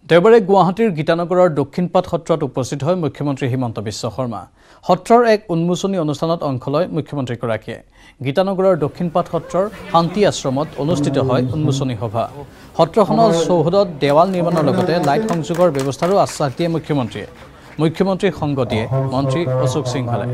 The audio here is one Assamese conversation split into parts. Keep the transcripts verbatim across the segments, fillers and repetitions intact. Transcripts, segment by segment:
দেওবাৰে গুৱাহাটীৰ গীতানগৰৰ দক্ষিণপাট সত্ৰত উপস্থিত হয় মুখ্যমন্ত্ৰী হিমন্ত বিশ্ব শৰ্মা। সত্ৰৰ এক উন্মোচনী অনুষ্ঠানত অংশ লয় মুখ্যমন্ত্ৰীগৰাকীয়ে। গীতানগৰৰ দক্ষিণপাট সত্ৰৰ শান্তি আশ্ৰমত অনুষ্ঠিত হয় উন্মোচনী সভা। সত্ৰখনৰ চৌহদত দেৱাল নিৰ্মাণৰ লগতে লাইট সংযোগৰ ব্যৱস্থাৰো আশ্বাস দিয়ে মুখ্যমন্ত্ৰীয়ে। মুখ্যমন্ত্ৰীক সংগ দিয়ে মন্ত্ৰী অশোক সিংহালে।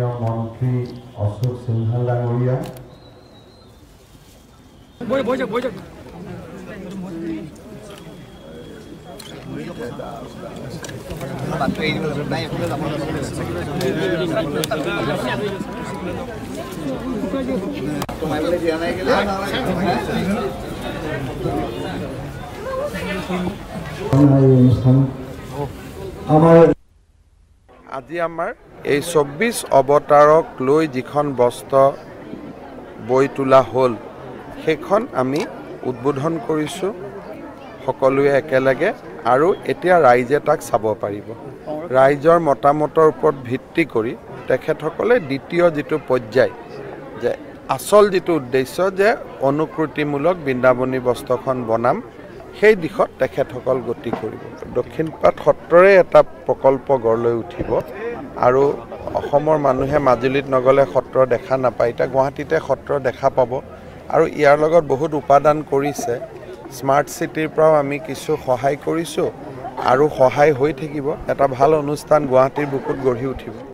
আজি আমাৰ এই চৌব্বিছ অৱতাৰক লৈ যিখন বস্ত্ৰ বৈ তোলা হ'ল সেইখন আমি উদ্বোধন কৰিছোঁ সকলোৱে একেলগে, আৰু এতিয়া ৰাইজে তাক চাব পাৰিব। ৰাইজৰ মতামতৰ ওপৰত ভিত্তি কৰি তেখেতসকলে দ্বিতীয় যিটো পৰ্যায়, যে আচল যিটো উদ্দেশ্য যে অনুকৃতিমূলক বৃন্দাবনী বস্ত্ৰখন বনাম, সেই দিশত তেখেতসকল গতি কৰিব। দক্ষিণপাট সত্ৰৰে এটা প্ৰকল্প গঢ় লৈ উঠিব, আৰু অসমৰ মানুহে মাজুলীত নগ'লে সত্ৰ দেখা নাপায়, এতিয়া গুৱাহাটীতে সত্ৰ দেখা পাব। আৰু ইয়াৰ লগত বহুত উপাদান কৰিছে। স্মাৰ্ট চিটিৰ পৰাও আমি কিছু সহায় কৰিছোঁ, আৰু সহায় হৈ থাকিব। এটা ভাল অনুষ্ঠান গুৱাহাটীৰ বুকুত গঢ়ি উঠিব।